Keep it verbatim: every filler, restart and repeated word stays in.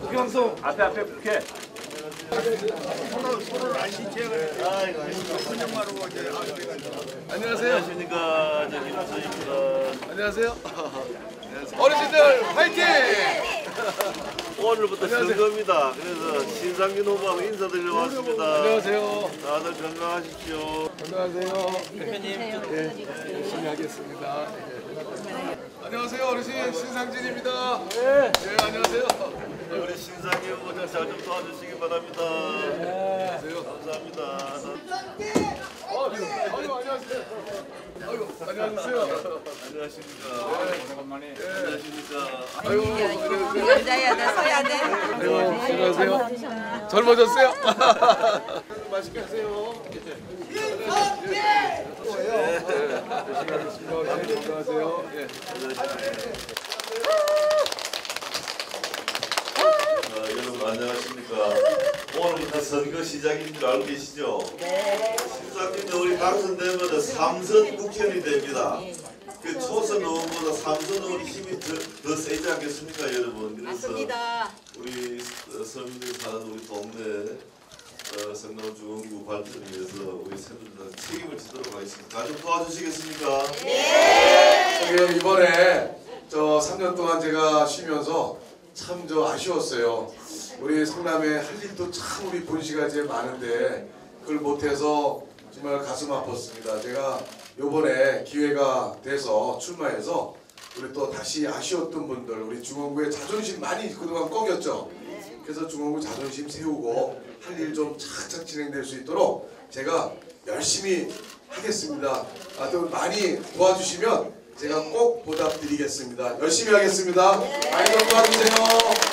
국영송 앞에 앞에 국회. 안녕하세요. 안녕하십니까. 저 김수입니다. 안녕하세요. 어르신들 화이팅! 오늘부터 선거입니다. 그래서 신상균 후보하고 인사드리러 왔습니다. 안녕하세요. 다들 건강하십시오. 안녕하세요. 네, 열심히 하겠습니다. 네. 안녕하세요. 어르신 신상진입니다. 네, 네 안녕하세요. 우리 신상균 후보 잘 좀 도와주시기 바랍니다. 안녕하세요. 감사합니다. 아유, 아유 안녕하세요. 아유 안녕하세요. 안녕하십니까. 오랜만에. 안녕하십니까. 아유 안녕하세요. 앉아야 돼, 서야 돼. 아유 안녕하세요. 젊어졌어요? 맛있게 하세요. 열심히 하겠습니다. 안녕하세요. 예. 어, 여러분 안녕하십니까. 오늘부터 선거 시작인 줄 알고 계시죠? 네. 신상균 우리 당선되면 삼선 국회의원이 됩니다. 그 초선 의원보다 삼선 의원이 힘이 더, 더 세지 않겠습니까, 여러분? 그래서 맞습니다. 우리 어, 서민들이 사는 우리 동네 어, 성남중앙구 발전을 위해서 우리 새누리당 책임을 지도록 하겠습니다. 가족 도와주시겠습니까? 네. 이번에 저 삼 년 동안 제가 쉬면서 참 저 아쉬웠어요. 우리 성남에 할 일도 참 우리 본시가 이제 많은데 그걸 못해서 정말 가슴 아팠습니다. 제가 요번에 기회가 돼서 출마해서 우리 또 다시 아쉬웠던 분들 우리 중원구의 자존심 많이 그동안 꺾였죠. 그래서 중원구 자존심 세우고 할 일 좀 착착 진행될 수 있도록 제가 열심히 하겠습니다. 아, 또 많이 도와주시면 제가 꼭 보답드리겠습니다. 열심히 하겠습니다. 많이 좀 도와주세요.